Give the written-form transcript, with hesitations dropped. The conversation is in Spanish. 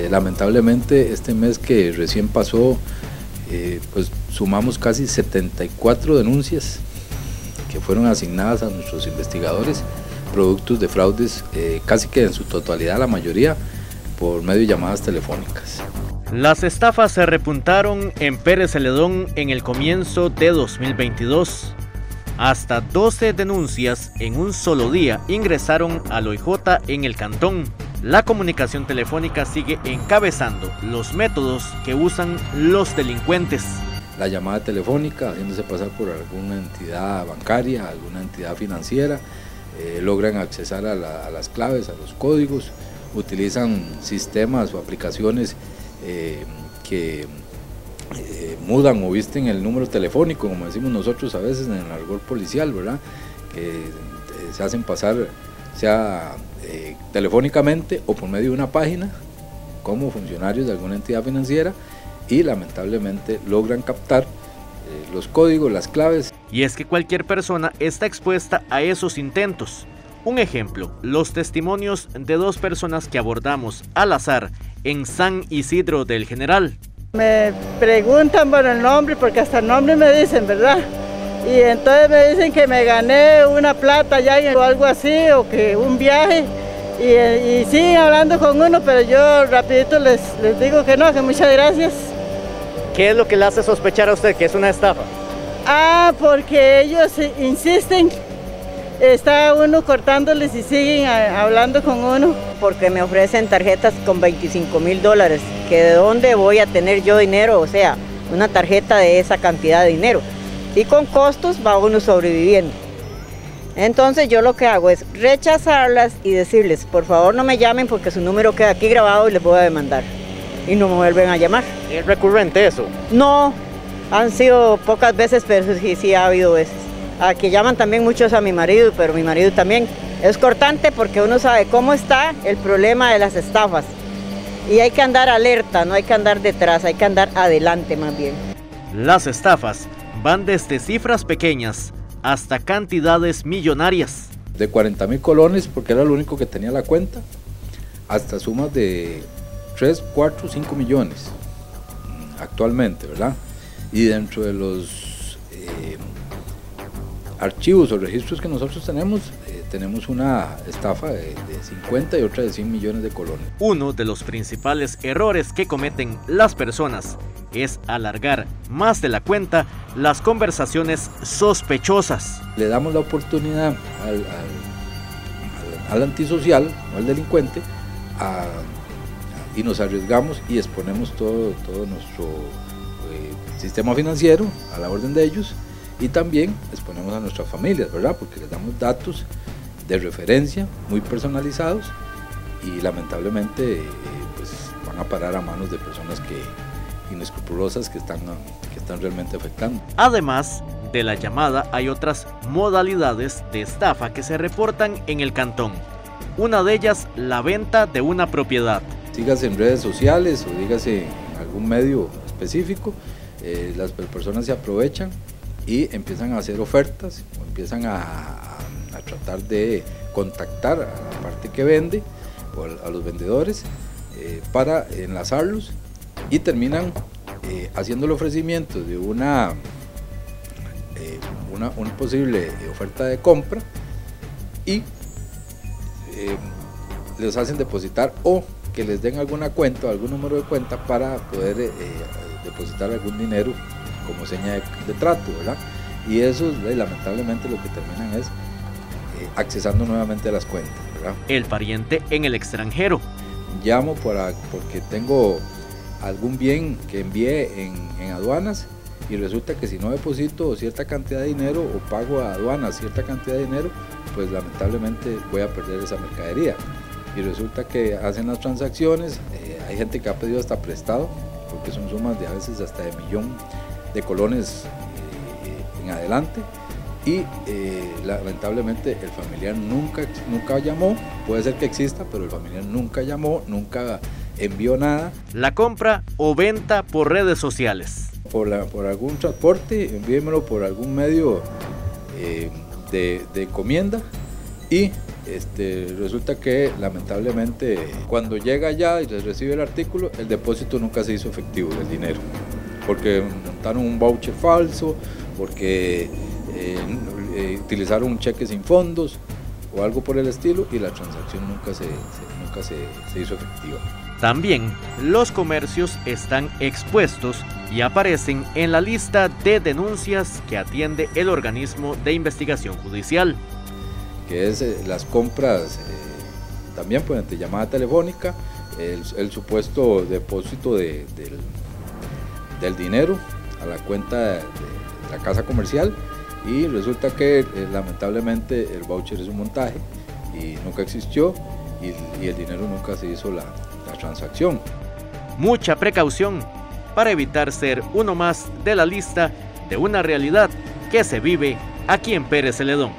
Lamentablemente este mes que recién pasó, pues sumamos casi 74 denuncias que fueron asignadas a nuestros investigadores, productos de fraudes, casi que en su totalidad, la mayoría, por medio de llamadas telefónicas. Las estafas se repuntaron en Pérez Celedón en el comienzo de 2022. Hasta 12 denuncias en un solo día ingresaron al OIJ en el cantón. La comunicación telefónica sigue encabezando los métodos que usan los delincuentes. La llamada telefónica, haciéndose pasar por alguna entidad bancaria, alguna entidad financiera, logran accesar a las claves, a los códigos, utilizan sistemas o aplicaciones que mudan o visten el número telefónico, como decimos nosotros a veces en el argot policial, ¿verdad? Que se hacen pasar, sea telefónicamente o por medio de una página, como funcionarios de alguna entidad financiera, y lamentablemente logran captar los códigos, las claves. Y es que cualquier persona está expuesta a esos intentos. Un ejemplo, los testimonios de 2 personas que abordamos al azar en San Isidro del General. Me preguntan por el nombre, porque hasta el nombre me dicen, ¿verdad? Y entonces me dicen que me gané una plata ya o algo así, o que un viaje, y siguen hablando con uno, pero yo rapidito les digo que no, que muchas gracias. ¿Qué es lo que le hace sospechar a usted que es una estafa? Porque ellos insisten, está uno cortándoles y siguen hablando con uno. Porque me ofrecen tarjetas con $25,000, que de dónde voy a tener yo dinero, o sea, una tarjeta de esa cantidad de dinero. Y con costos va uno sobreviviendo. Entonces yo lo que hago es rechazarlas y decirles, por favor no me llamen porque su número queda aquí grabado y les voy a demandar. Y no me vuelven a llamar. ¿Es recurrente eso? No, han sido pocas veces, pero sí ha habido veces. A que llaman también muchos a mi marido, pero mi marido también. Es cortante porque uno sabe cómo está el problema de las estafas. Y hay que andar alerta, no hay que andar detrás, hay que andar adelante más bien. Las estafas van desde cifras pequeñas hasta cantidades millonarias. De 40,000 colones, porque era lo único que tenía la cuenta, hasta sumas de 3, 4, 5 millones actualmente, ¿verdad? Y dentro de los archivos o registros que nosotros tenemos una estafa de 50 y otra de 100 millones de colones. Uno de los principales errores que cometen las personas es alargar más de la cuenta las conversaciones sospechosas. Le damos la oportunidad al antisocial o al delincuente y nos arriesgamos y exponemos todo nuestro sistema financiero a la orden de ellos, y también exponemos a nuestras familias, ¿verdad? Porque les damos datos de referencia muy personalizados y lamentablemente pues van a parar a manos de personas inescrupulosas que están realmente afectando. Además de la llamada, hay otras modalidades de estafa que se reportan en el cantón. Una de ellas, la venta de una propiedad. Dígase en redes sociales o dígase en algún medio específico, las personas se aprovechan y empiezan a hacer ofertas o empiezan a tratar de contactar a la parte que vende o a los vendedores para enlazarlos, y terminan haciendo el ofrecimiento de una posible oferta de compra, y les hacen depositar o que les den alguna cuenta o algún número de cuenta para poder depositar algún dinero como seña de trato, ¿verdad? Y eso lamentablemente lo que terminan es accesando nuevamente a las cuentas, ¿verdad? El pariente en el extranjero. Llamo porque tengo algún bien que envié en aduanas, y resulta que si no deposito cierta cantidad de dinero o pago a aduanas cierta cantidad de dinero, pues lamentablemente voy a perder esa mercadería. Y resulta que hacen las transacciones, hay gente que ha pedido hasta prestado, porque son sumas de a veces hasta de 1,000,000 de colones en adelante, y lamentablemente el familiar nunca llamó. Puede ser que exista, pero el familiar nunca llamó, nunca envió nada. La compra o venta por redes sociales. Por algún transporte, envíemelo por algún medio de encomienda, y resulta que lamentablemente cuando llega ya y se recibe el artículo, el depósito nunca se hizo efectivo del dinero, porque montaron un voucher falso, porque utilizaron un cheque sin fondos o algo por el estilo, y la transacción nunca se hizo efectiva. También los comercios están expuestos y aparecen en la lista de denuncias que atiende el organismo de investigación judicial, que es las compras también mediante llamada telefónica, el supuesto depósito del dinero a la cuenta de la casa comercial, y resulta que lamentablemente el voucher es un montaje y nunca existió, y el dinero nunca se hizo la transacción. Mucha precaución para evitar ser uno más de la lista de una realidad que se vive aquí en Pérez Celedón.